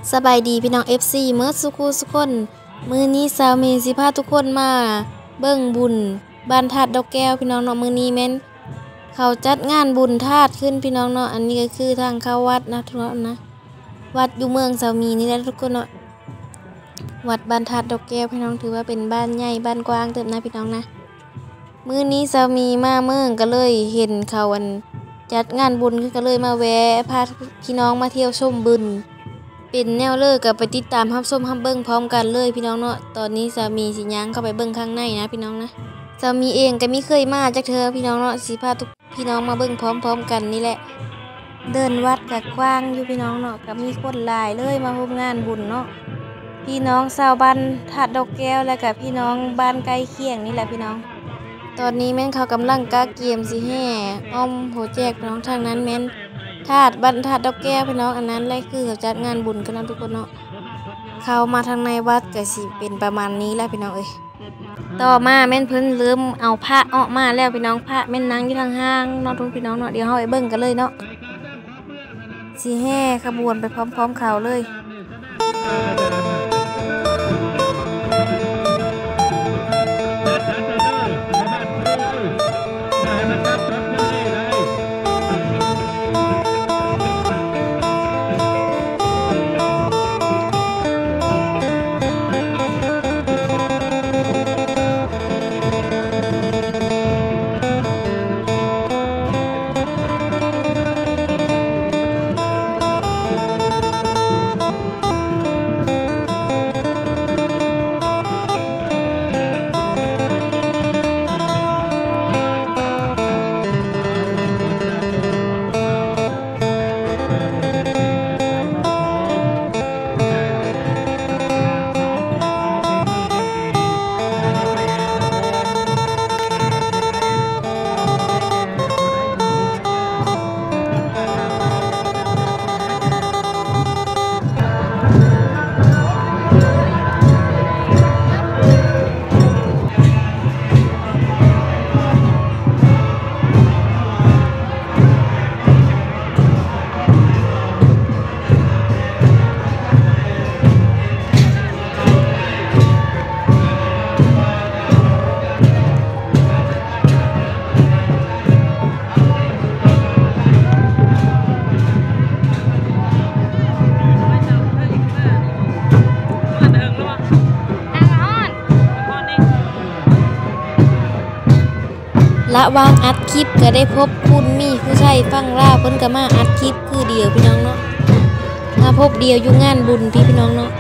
สบายดีพี่น้อง FC เมื่อสุขุสุกคนมือนี้สาวมีสิพาทุกคนมาเบิ่งบุญบ้านธาตุดอกแก้วพี่น้องเนาะมือนี้แม่นเขาจัดงานบุญธาตุขึ้นพี่น้องเนาะอันนี้ก็คือทางเข้าวัดนะทุกคนนะวัดอยู่เมืองสาวมีนี่แหละทุกคนเนาะวัดบ้านธาตุดอกแก้วพี่น้องถือว่าเป็นบ้านใหญ่บ้านกว้างเติบนะพี่น้องนะมื้อนี้สาวมีมาเมืองก็เลยเห็นเขาจัดงานบุญก็เลยมาแวะพาพี่น้องมาเที่ยวชมบุญเป็นแนวเลิกกับไปติดตามรับชมรับเบิ่งพร้อมกันเลยพี่น้องเนาะตอนนี้สามีสิย่างเข้าไปเบิ่งข้างในนะพี่น้องนะสามีเองก็มีเคยมาจากเธอพี่น้องเนาะสิพาทุกพี่น้องมาเบิ่งพร้อมๆกันนี่แหละเดินวัดกับกว้างอยู่พี่น้องเนาะก็มีคนหลายเลยมาร่วมงานบุญเนาะพี่น้องชาวบ้านธาตุดอกแก้วและกับพี่น้องบ้านใกล้เคียงนี่แหละพี่น้องตอนนี้แม่นเขากำลังกาเกียมสิแห่อ้อมโหแจกพี่น้องทางนั้นแม่นธาตุบ้านธาตุดอกแก้วพี่น้องอันนั้นแหละคือเขาจัดงานบุญกันนะทุกคนเนาะเข้ามาทางในวัดก็สิเป็นประมาณนี้แล้วพี่น้องเอ้ยต่อมาแม่นเพิ่นลืมเอาพระออกมาแล้วพี่น้องพระแม่นนั่งอยู่ทางห้างเนาะทุกพี่น้องเนาะเดี๋ยวเฮาไปเบิ่งกันเลยเนาะสิแห่ขบวนไปพร้อมๆเขาเลยละวางอัดคลิปก็ได้พบคุณมีผู้ชายฟังลาวเพิ่นก็มาอัดคลิปคือเดียวพี่น้องเนาะมาพบเดียวอยู่งานบุญพี่น้องเนาะ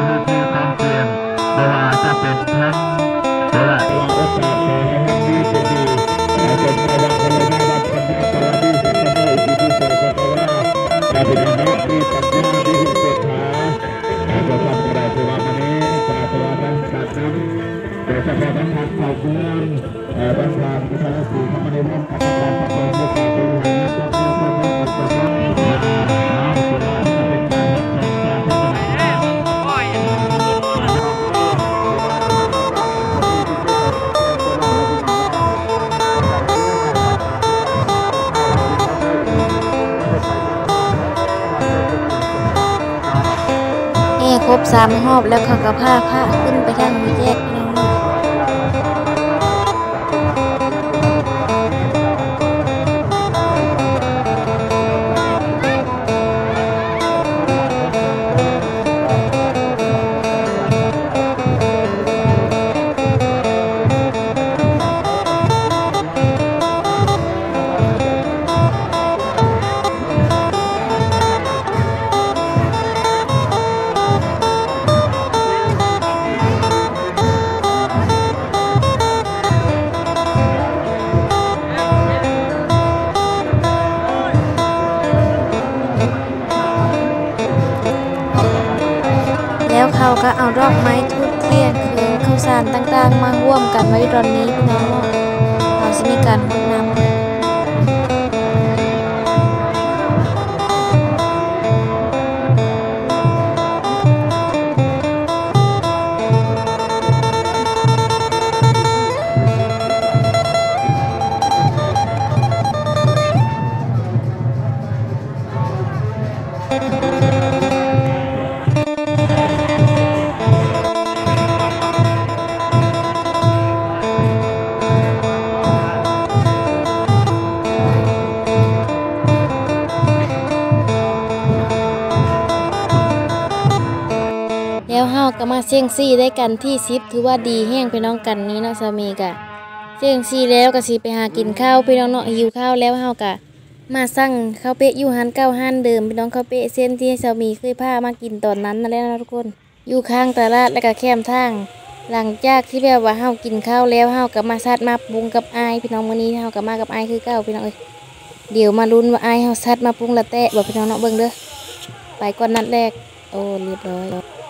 ที่ของเสียงเวลาจะเป็นทั้งเวลาโอกาสของดีจะดีเป็นภาวะพลังงานพันธุ์ตลาดที่สุดในอิทธิพลของเราเป็นนักที่ปัญญาที่สุดเสถาจะทำอะไรตัวนี้จะตัวนั้นการนั้นโดยเฉพาะบรรทัดเผ่าเมืองบรรทัดที่ทำสื่อทำในเรื่องการทำงานของบุคคลผู้บริหารจะต้องทำให้บุคคลนั้นครบ3 รอบแล้วเขาก็พาพระขึ้นไปทางมือแยกพี่น้องแล้วเขาก็เอาดอกไม้ทูบเทียนคือข้าวสารต่างๆมาร่วมกันไว้ตอนนี้พี่น้องเขาจะมีการรดน้ำแล้วเฮาก็มาเสี่ยงซี่ได้กันที่10ถือว่าดีแห้งพี่น้องกันนี้เนาะสามีกะเสี่ยงซี่แล้วก็สิไปหากินข้าวพี่น้องเนาะหิวข้าวแล้วเฮากะมาสั่งข้าวเป๊ะอยู่ร้านเก่าร้านเดิมพี่น้องข้าวเป๊ะเส้นที่สามีเคยพามากินตอนนั้นนั่นแหละนะทุกคนอยู่ข้างตลาดแล้วก็แคมทางหลังจากที่แบบว่าเฮากินข้าวแล้วเฮาก็มาซัดมาปรุงกับอายพี่น้องมื้อนี้เฮาก็มากับอายคือเก่าพี่น้องเอ้ยเดี๋ยวมาลุ้นว่าอายเฮาซัดมาปรุงละแตะบ่พี่น้องเนาะเบิ่งเด้อไปก่อนนัดแรกโอ้เรียบร้อย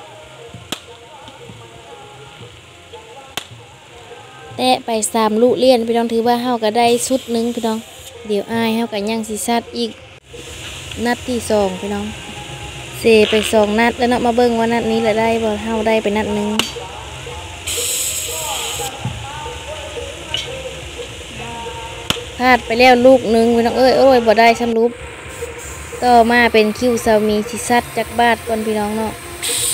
แตะไป3 ลูกเลี้ยนพี่น้องถือว่าเฮาก็ได้ชุดนึงพี่น้องเดี๋ยวอายเฮาก็ยังสิซัดอีกนัดที่2พี่น้องเสไป2 นัดแล้วเนาะมาเบิ่งว่านัดนี้ละได้บ่เฮาได้ไปนัดนึงพลาดไปแล้วลูกนึงพี่น้องเอ้ยโอ้ยบ่ได้สำรุปต่อมาเป็นคิวสามีสิซัดจากบาทก่อนพี่น้องเนาะ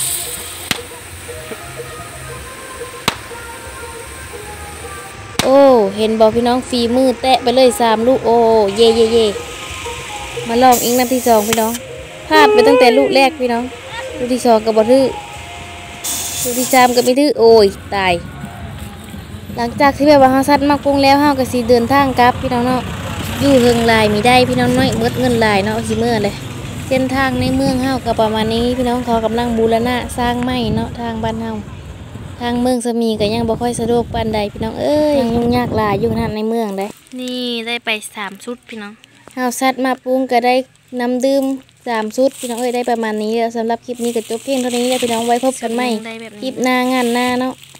โอ้เห็นบอกพี่น้องฝีมือแตะไปเลย3 ลูกโอ้เย่เย่เย่มาลองอีกนัดที่2พี่น้องพลาดไปตั้งแต่ลูกแรกพี่น้องลูกที่2ก็บ่ดื้อลูกที่3ก็ไม่ดื้อโอ้ยตายหลังจากที่แบบว่าเฮาซัดมาปรุงแล้วเฮาก็สิเดินทางกลับพี่น้องเนาะอยู่เฮิงลายมีได้พี่น้องน้อยเบิดเงินลายเนาะสิเมื่อเลยเส้นทางในเมืองเฮาก็ประมาณนี้พี่น้องเขากำลังบูรณะสร้างใหม่เนาะทางบ้านเฮาทางเมืองสมีก็ยังบ่ค่อยสะดวกปานใดพี่น้องเอ้ยยังยุ่งยากหลายอยู่ขนาดในเมืองได้นี่ได้ไป3 ชุดพี่น้องเฮาซัดมาปรุงก็ได้น้ำดื่ม3 ชุดพี่น้องเอ้ยได้ประมาณนี้แล้วสำหรับคลิปนี้ก็จบเพียงเท่านี้แล้วพี่น้องไว้พบกันใหม่คลิปหน้างานหน้าเนาะ